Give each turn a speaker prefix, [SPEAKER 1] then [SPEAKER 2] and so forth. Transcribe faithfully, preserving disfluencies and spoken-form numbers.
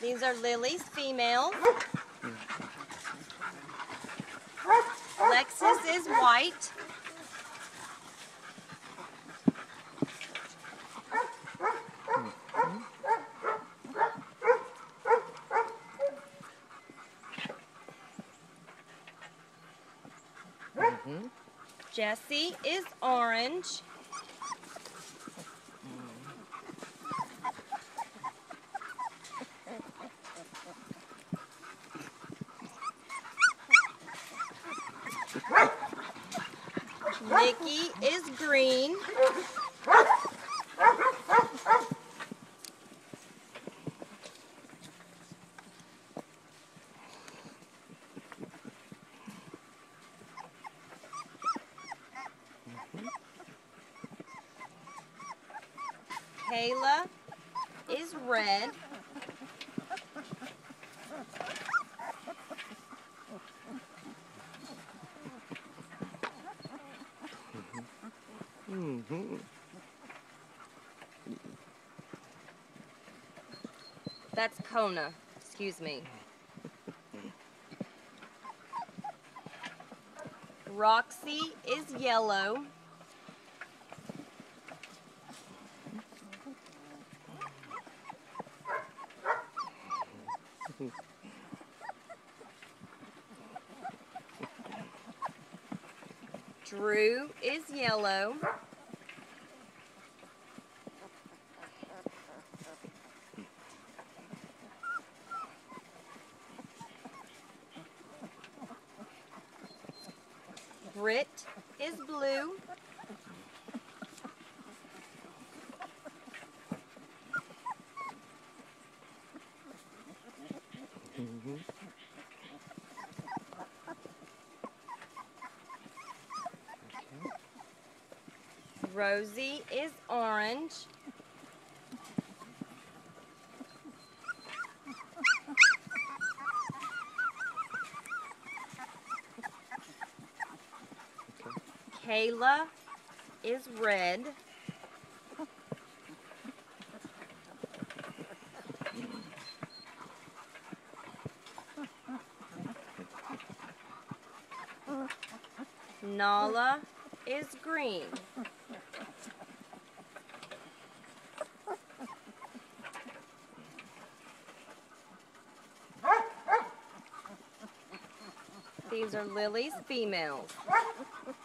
[SPEAKER 1] These are Lily's females. Lexus is white.
[SPEAKER 2] Mm-hmm.
[SPEAKER 1] Jessie is orange. Nikki is green. Kayla is red.
[SPEAKER 2] Mm-hmm.
[SPEAKER 1] That's Kona, excuse me. Roxy is yellow. Drew is yellow. Britt is blue.
[SPEAKER 2] Mm-hmm. Okay.
[SPEAKER 1] Rosie is orange.
[SPEAKER 2] Okay.
[SPEAKER 1] Kayla is red. Nala is green. These are Lily's females.